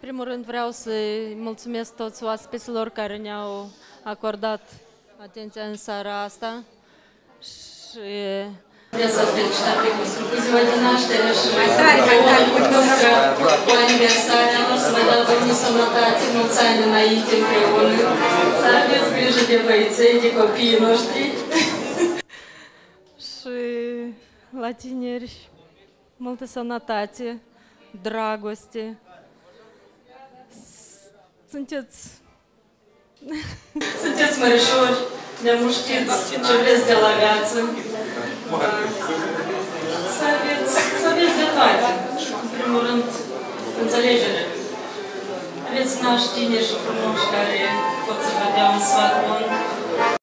primul rând vreau să-i mulțumesc toți oaspeților care ne-au acordat atenția în seara asta și vreau să felicitare cu ziua de naștere și mai tare cu aniversarea, să vă dau Domnul sănătate, mulți ani înainte împreună, să aveți grijă de băieței, de copiii noștri și la tineri multă sănătate, dragoste. Sunteți mărișori, nemuștiți ce vreți de la viață. Să aveți de toate. În primul rând, înțelegere. Aveți nași tineri și frumoși care pot să vă dea un sfat bun.